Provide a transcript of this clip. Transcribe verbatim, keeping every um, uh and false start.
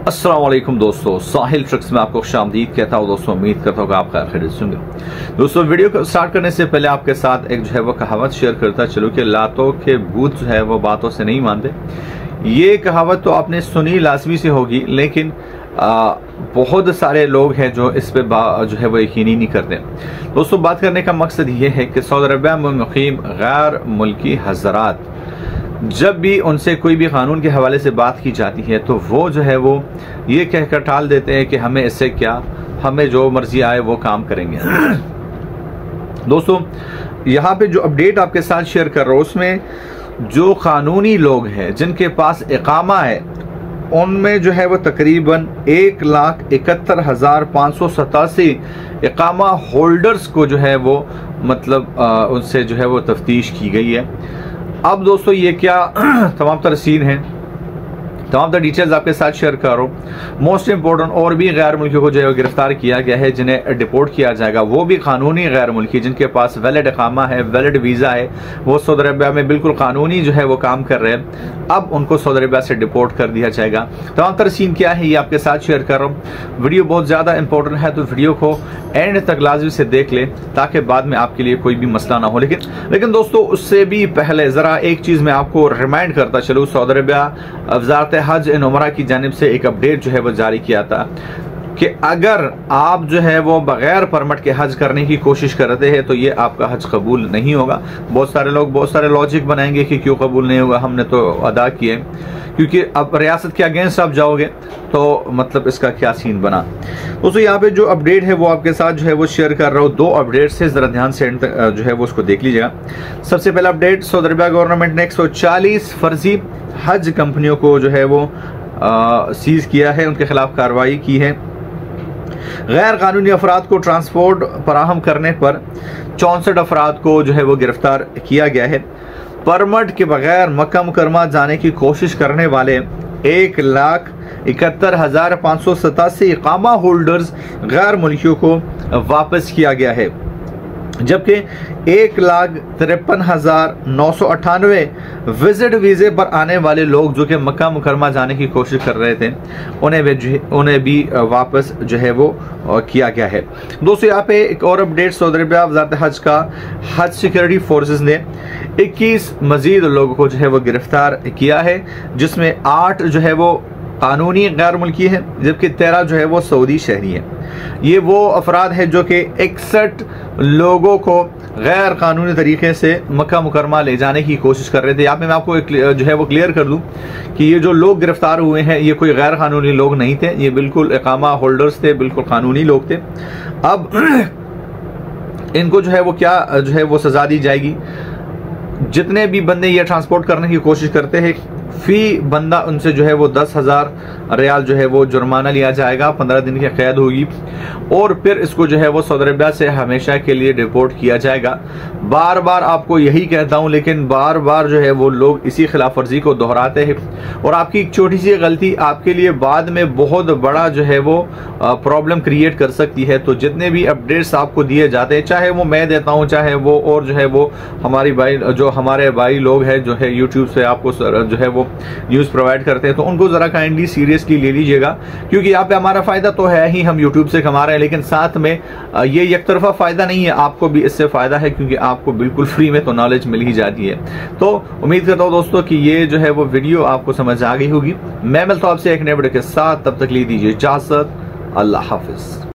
अस्सलाम वालेकुम दोस्तों, साहिल ट्रिक्स में आपको खुशामदीद कहता हूँ। दोस्तों उम्मीद करता हूँ कि आप खैर खैरियत से होंगे। दोस्तों वीडियो को स्टार्ट करने से पहले आपके साथ एक जो है वो कहावत शेयर करता चलो कि लातों के भूत जो है वो बातों से नहीं मानते। ये कहावत तो आपने सुनी लाजमी से होगी, लेकिन आ, बहुत सारे लोग हैं जो इस पे जो है वो यकीन ही नहीं करते। दोस्तों बात करने का मकसद ये है कि सऊदी अरबिया में मुकीम गैर मुल्की हज़रात जब भी उनसे कोई भी कानून के हवाले से बात की जाती है तो वो जो है वो ये कहकर टाल देते हैं कि हमें इससे क्या, हमें जो मर्जी आए वो काम करेंगे। दोस्तों यहाँ पे जो अपडेट आपके साथ शेयर कर रहा हूँ उसमें जो कानूनी लोग हैं जिनके पास इकामा है उनमें जो है वो तकरीबन एक लाख इकहत्तर हजार पाँच सौ सतासी इकामा होल्डर्स को जो है वो मतलब आ, उनसे जो है वो तफ्तीश की गई है। अब दोस्तों ये क्या तमाम तर सीन है, तमाम तर डिटेल्स आपके साथ शेयर कर रहा हूँ। मोस्ट इंपॉर्टेंट और भी गैर मुल्कियों को जो है गिरफ्तार किया गया है जिन्हें डिपोर्ट किया जाएगा, वो भी कानूनी गैर मुल्की जिनके पास वैलिड इकामा है, वैलिड वीज़ा है, वो सऊदी अरबिया में बिल्कुल कानूनी जो है वो काम कर रहे हैं। अब उनको सऊदी अरबिया से डिपोर्ट कर दिया जाएगा। तमाम तर सीन क्या है ये आपके साथ शेयर कर रहा हूँ। वीडियो बहुत ज़्यादा इंपॉर्टेंट है तो वीडियो को एंड तक लाजमी से देख ले ताकि बाद में आपके लिए कोई भी मसला ना हो। लेकिन लेकिन दोस्तों उससे भी पहले ज़रा एक चीज़ मैं आपको रिमाइंड करता चलूँ, सऊदी अरबिया वज़ारत हज एंड उमरा की जानिब से एक अपडेट जो है वो जारी किया था कि अगर आप जो है वो बगैर परमिट के हज करने की कोशिश करते हैं तो ये आपका हज कबूल नहीं होगा। बहुत सारे लोग बहुत सारे लॉजिक बनाएंगे कि क्यों कबूल नहीं होगा, हमने तो अदा किए, क्योंकि अब रियासत के अगेंस्ट आप जाओगे तो मतलब इसका क्या सीन बना। दोस्तों यहाँ पे जो अपडेट है वो आपके साथ जो है वो शेयर कर रहा हूँ। दो अपडेट से जरा ध्यान से जो है वो उसको देख लीजिएगा। सबसे पहला अपडेट, सऊदी अरबिया गवर्नमेंट ने एक सौ चालीस फर्जी हज कंपनियों को जो है वो आ, सीज किया है, उनके खिलाफ कार्रवाई की है। गैर कानूनी अफराद को ट्रांसपोर्ट फराहम करने पर चौंसठ अफराद को जो है वो गिरफ्तार किया गया है। परमिट के बगैर मक्का मुकरमा जाने की कोशिश करने वाले एक लाख इकहत्तर हजार पाँच सौ सतासी इकामा होल्डर्स गैर मुल्कियों को वापस किया गया है, जबकि एक लाख तिरपन हजार नौ सौ अट्ठानवे विजिट वीज़े पर आने वाले लोग जो कि मक्का मुकरमा जाने की कोशिश कर रहे थे उन्हें भी उन्हें भी वापस जो है वो किया गया है। दोस्तों यहाँ पे एक और अपडेट, सऊदी अरबिया वज़ारत हज का हज सिक्योरिटी फोर्सेस ने इक्कीस मजीद लोगों को जो है वो गिरफ्तार किया है, जिसमें आठ जो है वो कानूनी गैर मुल्की है जबकि तेरह जो है वो सऊदी शहरी है। ये वो अफराद है जो कि इकसठ लोगों को गैर कानूनी तरीके से मक्का मुकरमा ले जाने की कोशिश कर रहे थे। यहाँ पे मैं आपको एक जो है वो क्लियर कर दूं कि ये जो लोग गिरफ्तार हुए हैं ये कोई गैर कानूनी लोग नहीं थे, ये बिल्कुल इकामा होल्डर्स थे, बिल्कुल कानूनी लोग थे। अब इनको जो है वो क्या जो है वो सजा दी जाएगी। जितने भी बंदे ये ट्रांसपोर्ट करने की कोशिश करते हैं फी बंदा उनसे जो है वो दस हजार रियाल जो है वो जुर्माना लिया जाएगा, पंद्रह दिन की कैद होगी और फिर इसको जो है वो सऊदी अरबिया से हमेशा के लिए डिपोर्ट किया जाएगा। बार बार आपको यही कहता हूं, लेकिन बार बार जो है वो लोग इसी खिलाफ वर्जी को दोहराते हैं और आपकी एक छोटी सी गलती आपके लिए बाद में बहुत बड़ा जो है वो प्रॉब्लम क्रिएट कर सकती है। तो जितने भी अपडेट्स आपको दिए जाते हैं, चाहे वो मैं देता हूँ चाहे वो और जो है वो हमारी भाई जो हमारे भाई लोग हैं जो है यूट्यूब से आपको जो है वो न्यूज़ प्रोवाइड करते हैं, तो उनको ज़रा काइंडली सीरियसली ले लीजिएगा, क्योंकि यहाँ पे हमारा फ़ायदा तो है ही, हम यूट्यूब से कमा रहे हैं, लेकिन साथ में ये एक तरफा फ़ायदा नहीं है, आपको भी इससे फ़ायदा है क्योंकि आपको बिल्कुल फ्री में तो नॉलेज मिल ही जाती है। तो उम्मीद करता हूँ दोस्तों कि ये जो है वो वीडियो आपको समझ आ गई होगी। मैं मिलता हूँ आपसे एक नए वीडियो के साथ, तब तक ले दीजिए इजाज़त। अल्लाह हाफिज़।